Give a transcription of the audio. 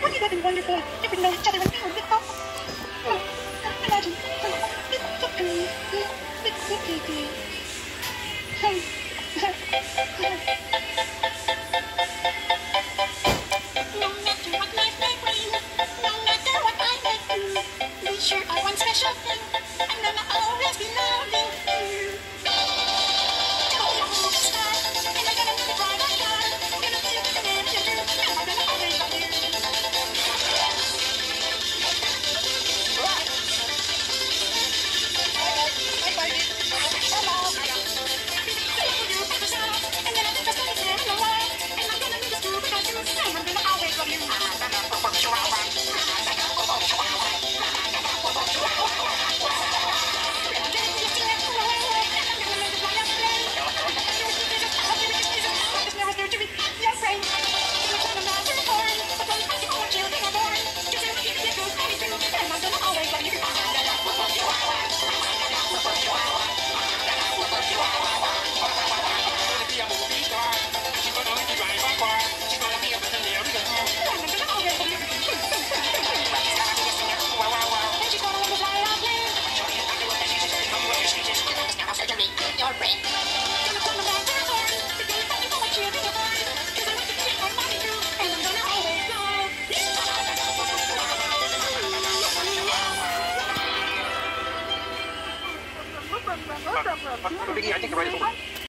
Wouldn't it have been wonderful if we'd known each other and found it all? Oh, imagine. No matter what life may bring, no matter what I may do, we sure are one special thing, and I'll always be loving you. Tell me I'm a movie star, and I'm gonna make it right on time. I'm gonna be with the man you do, and I'm gonna always love you. Your brain. I think you're ready for